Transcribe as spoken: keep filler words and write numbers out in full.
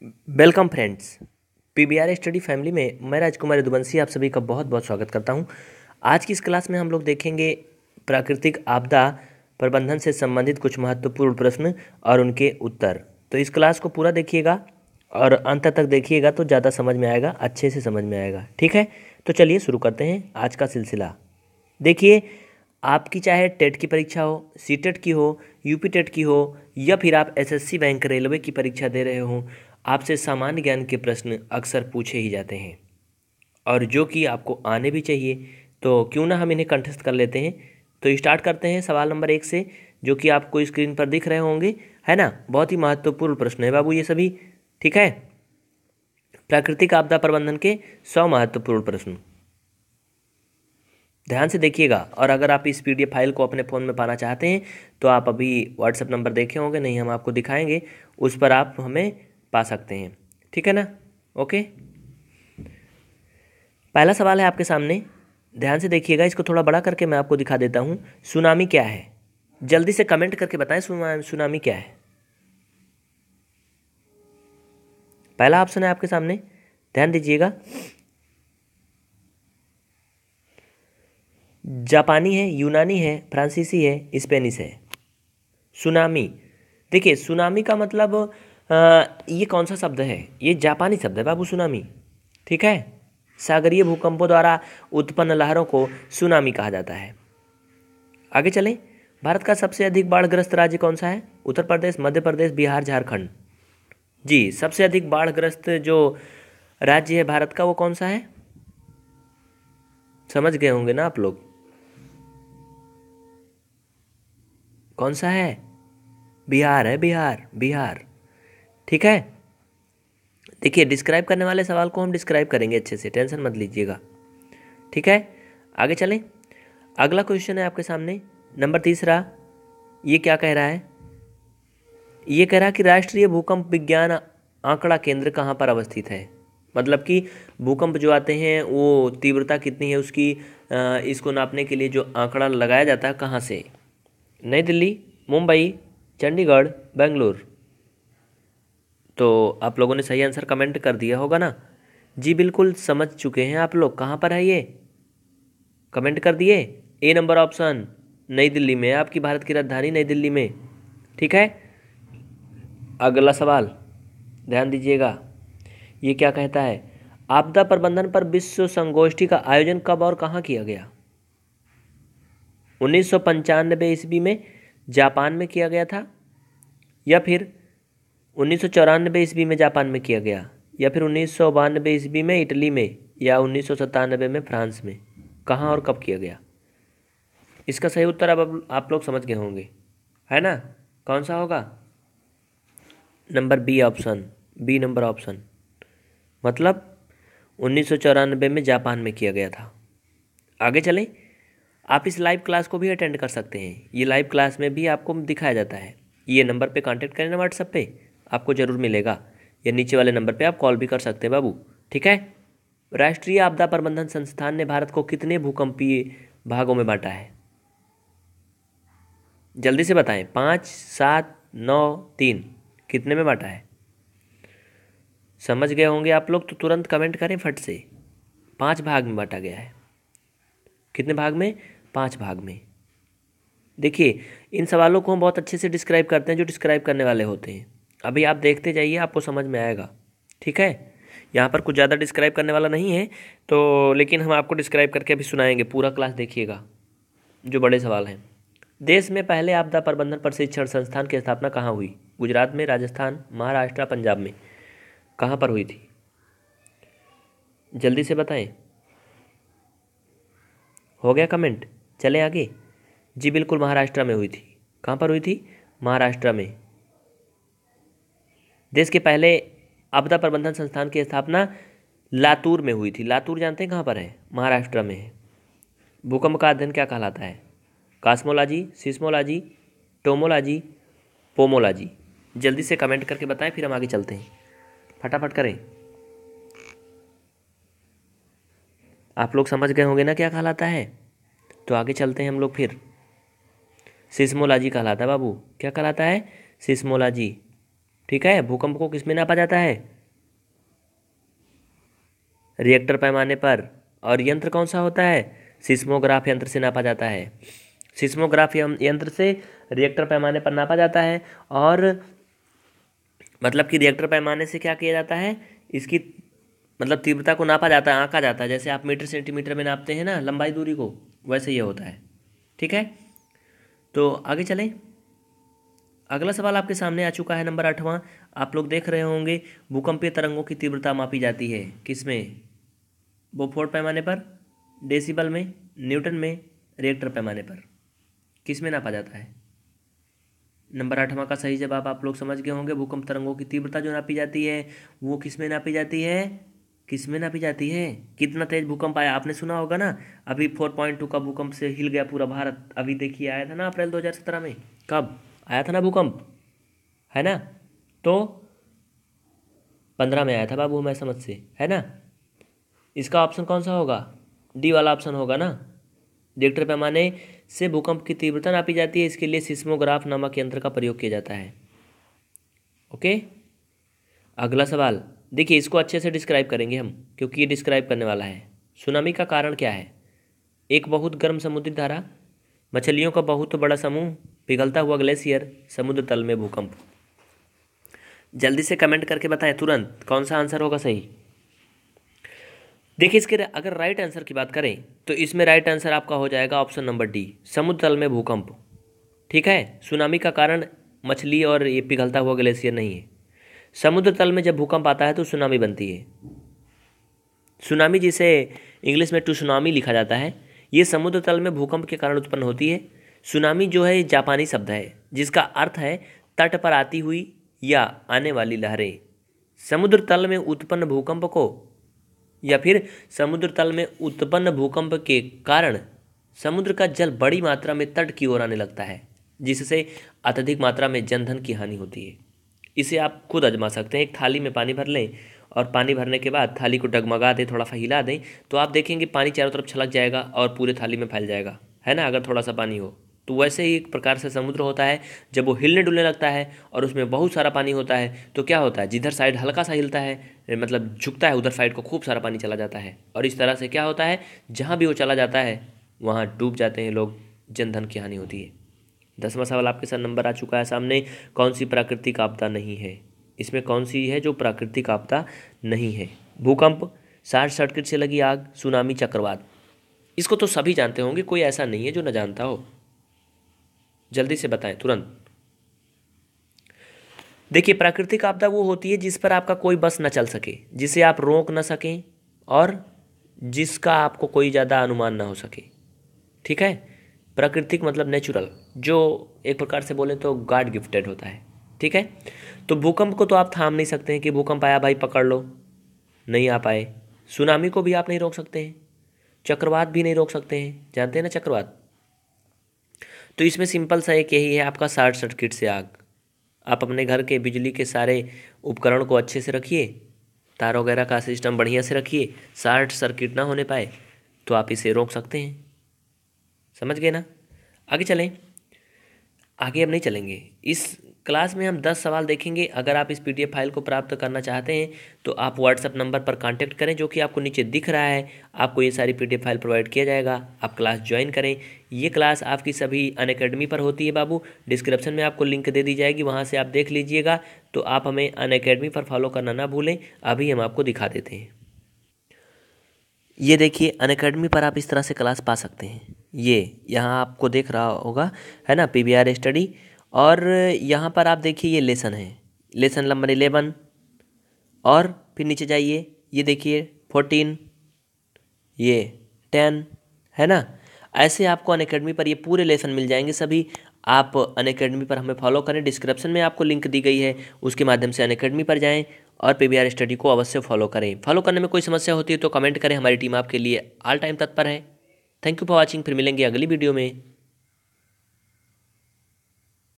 Welcome friends, PBR study family में मैं राजकुमार यदुवंशी आप सभी का बहुत बहुत स्वागत करता हूं। आज की इस क्लास में हम लोग देखेंगे प्राकृतिक आपदा प्रबंधन से संबंधित कुछ महत्वपूर्ण प्रश्न और उनके उत्तर। तो इस क्लास को पूरा देखिएगा और अंत तक देखिएगा तो ज़्यादा समझ में आएगा, अच्छे से समझ में आएगा। ठीक है, तो चलिए शुरू करते हैं आज का सिलसिला। देखिए, आपकी चाहे टेट की परीक्षा हो, सीटेट की हो, यूपी टेट की हो या फिर आप एसएससी बैंक रेलवे की परीक्षा दे रहे हो, आपसे सामान्य ज्ञान के प्रश्न अक्सर पूछे ही जाते हैं और जो कि आपको आने भी चाहिए। तो क्यों ना हम इन्हें कंठस्थ कर लेते हैं। तो स्टार्ट करते हैं सवाल नंबर एक से, जो कि आपको स्क्रीन पर दिख रहे होंगे, है ना। बहुत ही महत्वपूर्ण प्रश्न है बाबू ये सभी। ठीक है, प्राकृतिक आपदा प्रबंधन के सौ महत्वपूर्ण प्रश्न ध्यान से देखिएगा। और अगर आप इस पीडीएफ फाइल को अपने फ़ोन में पाना चाहते हैं तो आप अभी व्हाट्सएप नंबर देखे होंगे, नहीं हम आपको दिखाएंगे, उस पर आप हमें पा सकते हैं। ठीक है ना, ओके। पहला सवाल है आपके सामने, ध्यान से देखिएगा, इसको थोड़ा बड़ा करके मैं आपको दिखा देता हूँ। सुनामी क्या है? जल्दी से कमेंट करके बताएं सुनामी क्या है। पहला ऑप्शन है आपके सामने, ध्यान दीजिएगा, जापानी है, यूनानी है, फ्रांसीसी है, स्पेनिश है। सुनामी, देखिए सुनामी का मतलब आ, ये कौन सा शब्द है? ये जापानी शब्द है बाबू, सुनामी। ठीक है, सागरीय भूकंपों द्वारा उत्पन्न लहरों को सुनामी कहा जाता है। आगे चलें, भारत का सबसे अधिक बाढ़ग्रस्त राज्य कौन सा है? उत्तर प्रदेश, मध्य प्रदेश, बिहार, झारखंड। जी, सबसे अधिक बाढ़ग्रस्त जो राज्य है भारत का वो कौन सा है? समझ गए होंगे ना आप लोग, कौन सा है? बिहार है, बिहार बिहार। ठीक है, देखिए डिस्क्राइब करने वाले सवाल को हम डिस्क्राइब करेंगे अच्छे से, टेंशन मत लीजिएगा। ठीक है, आगे चलें। अगला क्वेश्चन है आपके सामने, नंबर तीसरा। ये क्या कह रहा है? ये कह रहा है कि राष्ट्रीय भूकंप विज्ञान आंकड़ा केंद्र कहाँ पर अवस्थित है। मतलब कि भूकंप जो आते हैं वो तीव्रता कितनी है उसकी, इसको नापने के लिए जो आंकड़ा लगाया जाता है, कहाँ से? नई दिल्ली, मुंबई, चंडीगढ़, बेंगलुरु। तो आप लोगों ने सही आंसर कमेंट कर दिया होगा ना। जी बिल्कुल, समझ चुके हैं आप लोग। कहाँ पर है ये? कमेंट कर दिए। ए नंबर ऑप्शन, नई दिल्ली में, आपकी भारत की राजधानी नई दिल्ली में। ठीक है, अगला सवाल ध्यान दीजिएगा, ये क्या कहता है? आपदा प्रबंधन पर विश्व संगोष्ठी का आयोजन कब और कहाँ किया गया? उन्नीस सौ पंचानबे ईस्वी में जापान में किया गया था, या फिर उन्नीस सौ चौरानबे ईस्वी में जापान में किया गया, या फिर उन्नीस सौ बानबे ईस्वी में इटली में, या उन्नीस सौ सत्तानबे में फ्रांस में? कहाँ और कब किया गया? इसका सही उत्तर अब आप लोग समझ गए होंगे, है ना। कौन सा होगा? Number B option, B number option, मतलब उन्नीस सौ चौरानबे में जापान में किया गया था। आगे चलें, आप इस लाइव क्लास को भी अटेंड कर सकते हैं। ये लाइव क्लास में भी आपको दिखाया जाता है। ये नंबर पे कांटेक्ट करें ना व्हाट्सएप पे, आपको ज़रूर मिलेगा, या नीचे वाले नंबर पे आप कॉल भी कर सकते हैं बाबू। ठीक है, राष्ट्रीय आपदा प्रबंधन संस्थान ने भारत को कितने भूकंपीय भागों में बांटा है? जल्दी से बताएं, पाँच, सात, नौ, तीन, कितने में बांटा है? समझ गए होंगे आप लोग तो तुरंत कमेंट करें फट से। पांच भाग में बांटा गया है। कितने भाग में? पांच भाग में। देखिए, इन सवालों को हम बहुत अच्छे से डिस्क्राइब करते हैं जो डिस्क्राइब करने वाले होते हैं। अभी आप देखते जाइए, आपको समझ में आएगा। ठीक है, यहाँ पर कुछ ज़्यादा डिस्क्राइब करने वाला नहीं है तो, लेकिन हम आपको डिस्क्राइब करके अभी सुनाएंगे। पूरा क्लास देखिएगा, जो बड़े सवाल हैं। देश में पहले आपदा प्रबंधन प्रशिक्षण संस्थान की स्थापना कहाँ हुई? गुजरात में, राजस्थान, महाराष्ट्र, पंजाब में? कहाँ पर हुई थी? जल्दी से बताएं। हो गया कमेंट? चले आगे। जी बिल्कुल, महाराष्ट्र में हुई थी। कहाँ पर हुई थी? महाराष्ट्र में। देश के पहले आपदा प्रबंधन संस्थान की स्थापना लातूर में हुई थी। लातूर जानते हैं कहाँ पर है? महाराष्ट्र में है। भूकंप का अध्ययन क्या कहलाता है? कास्मोलॉजी, सिस्मोलॉजी, टोमोलॉजी, पोमोलॉजी? जल्दी से कमेंट करके बताएं, फिर हम आगे चलते हैं। फटाफट करें। आप लोग समझ गए होंगे ना क्या कहलाता है, तो आगे चलते हैं हम लोग फिर। सिस्मोलॉजी कहलाता है बाबू। क्या कहलाता है? सिस्मोलॉजी। ठीक है, भूकंप को किस में नापा जाता है? रिएक्टर पैमाने पर। और यंत्र कौन सा होता है? सिस्मोग्राफ यंत्र से नापा जाता है। सिस्मोग्राफ यंत्र से रिएक्टर पैमाने पर नापा जाता है। और मतलब कि रिएक्टर पैमाने से क्या किया जाता है, इसकी मतलब तीव्रता को नापा जाता है, आंका जाता है। जैसे आप मीटर सेंटीमीटर में नापते हैं ना लंबाई दूरी को, वैसे ये होता है। ठीक है, तो आगे चलें। अगला सवाल आपके सामने आ चुका है, नंबर आठवां। आप लोग देख रहे होंगे, भूकंपीय तरंगों की तीव्रता मापी जाती है किसमें? बोफोर्ड पैमाने पर, डेसिबल में, न्यूटन में, रिएक्टर पैमाने पर। किस में नापा जाता है? नंबर आठवां का सही जवाब आप लोग समझ गए होंगे। भूकंप तरंगों की तीव्रता जो नापी जाती है वो किस में नापी जाती है? किस में नापी जाती है? कितना तेज भूकंप आया आपने सुना होगा ना, अभी फोर पॉइंट टू का भूकंप से हिल गया पूरा भारत। अभी देखिए आया था ना अप्रैल दो हज़ार सत्रह में, कब आया था ना भूकंप, है ना? तो पंद्रह में आया था बाबू हमारे समझ से, है ना? इसका ऑप्शन कौन सा होगा? डी वाला ऑप्शन होगा ना। रिएक्टर पैमाने से भूकंप की तीव्रता नापी जाती है, इसके लिए सिस्मोग्राफ नामक यंत्र का प्रयोग किया जाता है। ओके, अगला सवाल देखिए, इसको अच्छे से डिस्क्राइब करेंगे हम, क्योंकि ये डिस्क्राइब करने वाला है। सुनामी का कारण क्या है? एक बहुत गर्म समुद्री धारा, मछलियों का बहुत बड़ा समूह, पिघलता हुआ ग्लेशियर, समुद्र तल में भूकंप। जल्दी से कमेंट करके बताएं तुरंत कौन सा आंसर होगा सही। देखिए, इसके अगर राइट आंसर की बात करें तो इसमें राइट आंसर आपका हो जाएगा ऑप्शन नंबर डी, समुद्र तल में भूकंप। ठीक है, सुनामी का कारण मछली और ये पिघलता हुआ ग्लेशियर नहीं है। समुद्र तल में जब भूकंप आता है तो सुनामी बनती है। सुनामी, जिसे इंग्लिश में टुसुनामी लिखा जाता है, ये समुद्र तल में भूकंप के कारण उत्पन्न होती है। सुनामी जो है जापानी शब्द है, जिसका अर्थ है तट पर आती हुई या आने वाली लहरें। समुद्र तल में उत्पन्न भूकंप को या फिर समुद्र तल में उत्पन्न भूकंप के कारण समुद्र का जल बड़ी मात्रा में तट की ओर आने लगता है, जिससे अत्यधिक मात्रा में जनधन की हानि होती है। इसे आप खुद आजमा सकते हैं। एक थाली में पानी भर लें और पानी भरने के बाद थाली को डगमगा दें, थोड़ा सा हिला दें, तो आप देखेंगे पानी चारों तरफ छलक जाएगा और पूरे थाली में फैल जाएगा, है ना, अगर थोड़ा सा पानी हो तो। वैसे ही एक प्रकार से समुद्र होता है, जब वो हिलने डुलने लगता है और उसमें बहुत सारा पानी होता है तो क्या होता है, जिधर साइड हल्का सा हिलता है, मतलब झुकता है, उधर साइड को खूब सारा पानी चला जाता है। और इस तरह से क्या होता है, जहाँ भी वो चला जाता है वहाँ डूब जाते हैं लोग, जनधन की हानि होती है। दसवां सवाल आपके साथ नंबर आ चुका है सामने। कौन सी प्राकृतिक आपदा नहीं है? इसमें कौन सी है जो प्राकृतिक आपदा नहीं है? भूकंप, शॉर्ट सर्किट से लगी आग, सुनामी, चक्रवात। इसको तो सभी जानते होंगे, कोई ऐसा नहीं है जो न जानता हो। जल्दी से बताएं तुरंत। देखिए, प्राकृतिक आपदा वो होती है जिस पर आपका कोई बस न चल सके, जिसे आप रोक न सकें और जिसका आपको कोई ज़्यादा अनुमान ना हो सके। ठीक है, प्राकृतिक मतलब नेचुरल, जो एक प्रकार से बोले तो गॉड गिफ्टेड होता है। ठीक है, तो भूकंप को तो आप थाम नहीं सकते हैं कि भूकंप आया भाई पकड़ लो, नहीं आ पाए। सुनामी को भी आप नहीं रोक सकते हैं, चक्रवात भी नहीं रोक सकते हैं, जानते हैं ना चक्रवात। तो इसमें सिंपल सा एक यही है आपका, शॉर्ट सर्किट से आग। आप अपने घर के बिजली के सारे उपकरण को अच्छे से रखिए, तार वगैरह का सिस्टम बढ़िया से रखिए, शॉर्ट सर्किट ना होने पाए तो आप इसे रोक सकते हैं। समझ गए ना? आगे चलें। आगे अब नहीं चलेंगे, इस क्लास में हम दस सवाल देखेंगे। अगर आप इस पीडीएफ फाइल को प्राप्त करना चाहते हैं तो आप व्हाट्सएप नंबर पर कांटेक्ट करें, जो कि आपको नीचे दिख रहा है। आपको ये सारी पीडीएफ फाइल प्रोवाइड किया जाएगा, आप क्लास ज्वाइन करें। ये क्लास आपकी सभी अनअकैडमी पर होती है बाबू, डिस्क्रिप्शन में आपको लिंक दे दी जाएगी, वहाँ से आप देख लीजिएगा। तो आप हमें अनअकैडमी पर फॉलो करना ना भूलें। अभी हम आपको दिखा देते हैं। ये देखिए, अनअकैडमी पर आप इस तरह से क्लास पा सकते हैं। ये यहाँ आपको देख रहा होगा, है ना, पीबीआर स्टडी। और यहाँ पर आप देखिए ये लेसन है, लेसन नंबर इलेवन। और फिर नीचे जाइए, ये देखिए फोर्टीन, ये टेन, है ना। ऐसे आपको अनअकैडमी पर ये पूरे लेसन मिल जाएंगे सभी। आप अनअकैडमी पर हमें फॉलो करें, डिस्क्रिप्शन में आपको लिंक दी गई है, उसके माध्यम से अनअकैडमी पर जाएं और पीबीआर स्टडी को अवश्य फॉलो करें। फॉलो करने में कोई समस्या होती है तो कमेंट करें, हमारी टीम आपके लिए ऑल टाइम तत्पर है। Thank you for watching. फिर मिलेंगे अगली वीडियो में।